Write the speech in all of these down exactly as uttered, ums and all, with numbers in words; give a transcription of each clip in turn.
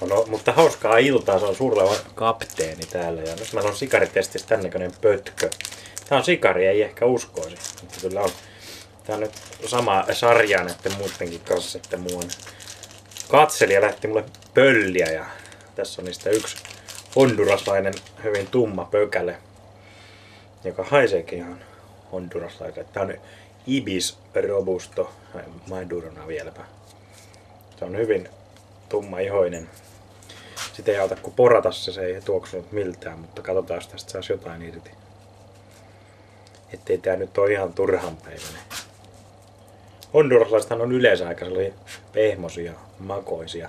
No, mutta hauskaa iltaa, se on suurleva kapteeni täällä. Ja nyt meillä on sikaritestissä tän näköinen pötkö. Tää on sikari, ei ehkä uskoisi. Mutta kyllä on. Tää on nyt sama sarja näiden muidenkin kanssa, että muun katselija lähti mulle pölliä. Ja tässä on niistä yksi honduraslainen, hyvin tumma pökäle, joka haiseekin ihan honduraslaiselle. Tää on Ibis robusto, Madurona vieläpä. Se on hyvin tummaihoinen. Sitä ei auta kun porata se, se ei tuoksunut miltään, mutta katsotaan jos tästä saisi jotain irti. Ettei tää nyt ole ihan turhanpäiväinen. Honduraslaisethan on yleensä aika pehmosia, makoisia.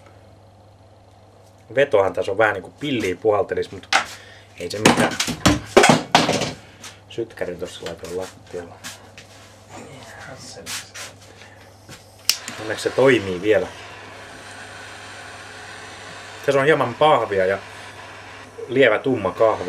Vetohan tässä on vähän niinku pilliä puhaltelis, mutta ei se mitään. Sytkärin tossa laitoin lattialla. Onneksi se toimii vielä. Tässä on hieman pahvia ja lievä tumma kahvi.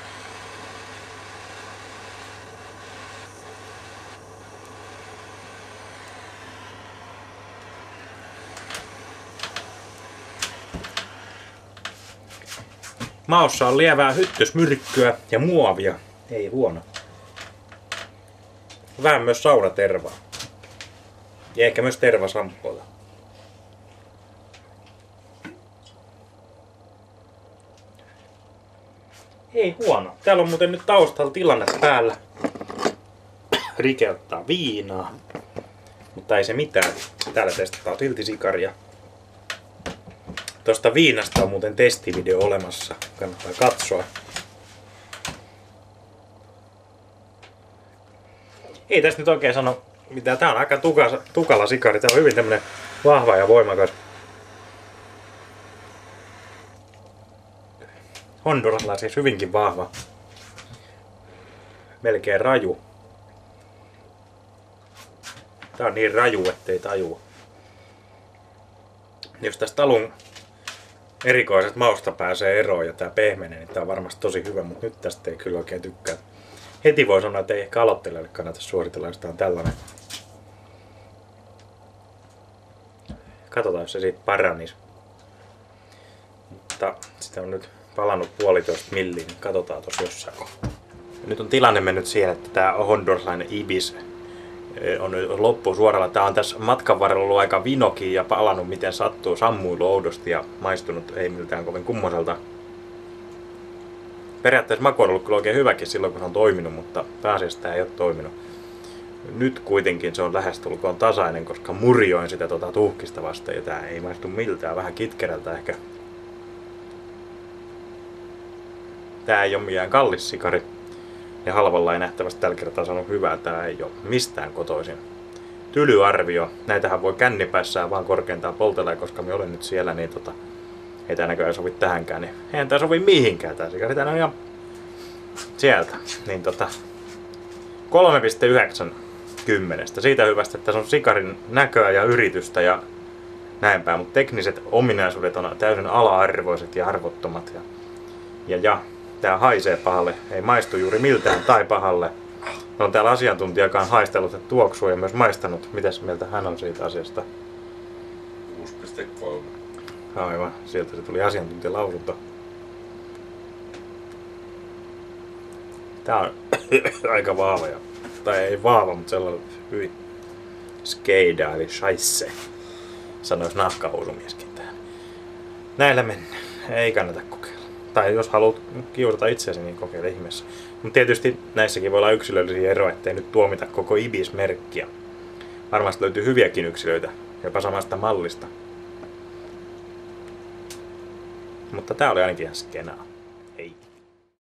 Maossa on lievää hyttysmyrkkyä ja muovia. Ei huono. Vähän myös saunatervaa. Ja ehkä myös tervasampoota. Ei huono. Täällä on muuten nyt taustalla tilanne päällä. Rike ottaa viinaa. Mutta ei se mitään. Täällä testataan silti sikaria. Tosta viinasta on muuten testivideo olemassa. Kannattaa katsoa. Ei tästä nyt oikein sano mitään. Tää on aika tukala, tukala sikari. Tää on hyvin tämmönen vahva ja voimakas. Honduraslainen siis hyvinkin vahva. Melkein raju. Tää on niin raju, ettei tajua. Jos tästä alun erikoiset mausta pääsee eroon ja tää pehmenee, niin tää on varmasti tosi hyvä, mutta nyt tästä ei kyllä oikein tykkää. Heti voi sanoa, että ei ehkä aloittelijalle kannata suoritella, jos tää on tällainen. Katsotaan, jos se siitä paranisi. Mutta sitä on nyt palannut puolitoista milliin, niin katsotaan tuossa jossain kohtaa. Nyt on tilanne mennyt siihen, että tää honduraslainen Ibis on nyt loppusuoralla. Tää on tässä matkan varrella ollut aika vinoki ja palannut miten sattuu, sammuillut oudosti ja maistunut ei miltään kovin kummoselta. Periaatteessa maku on ollut kyllä oikein hyväkin silloin kun se on toiminut, mutta pääasiassa tää ei ole toiminut. Nyt kuitenkin se on lähestulkoon tasainen, koska murjoin sitä tuota tuhkista vasten ja tää ei maistu miltään, vähän kitkerältä ehkä. Tää ei ole mikään kallis sikari. Ja halvalla ei nähtävästi tällä kertaa sanonut hyvää, tää ei ole mistään kotoisin. Tylyarvio, näitähän voi kännipäissään vaan korkeintaan poltella, koska me olen nyt siellä, niin tota, ei tää näköjään sovi tähänkään, niin eihän tää sovi mihinkään tää sikari, tää on ihan sieltä. Niin tota, kolme pilkku yhdeksän kymmenestä. Siitä hyvästä, että tässä on sikarin näköä ja yritystä ja näin päin, mutta tekniset ominaisuudet on täysin ala-arvoiset ja arvottomat. Ja, ja, ja. Tää haisee pahalle, ei maistu juuri miltään tai pahalle. On täällä asiantuntijakaan haistellut että tuoksua ja myös maistanut. Mitäs mieltä hän on siitä asiasta? kuusi pilkku kolme. Aivan, sieltä se tuli asiantuntijalausunto. Tää on aika vahva. Tai ei vahva, mutta sellainen hyvin skeida eli scheisse. Sanois nahkahousumieskin täällä. Näillä mennään. Ei kannata kokeilla. Tai jos haluat kiusata itseäsi, niin kokeile ihmeessä. Mutta tietysti näissäkin voi olla yksilöllisiä eroja, ettei nyt tuomita koko Ibis-merkkiä. Varmasti löytyy hyviäkin yksilöitä, jopa samasta mallista. Mutta tää oli ainakin ihan skenaa.